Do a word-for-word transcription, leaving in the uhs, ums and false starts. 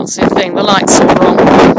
tells you a thing, the light's all wrong.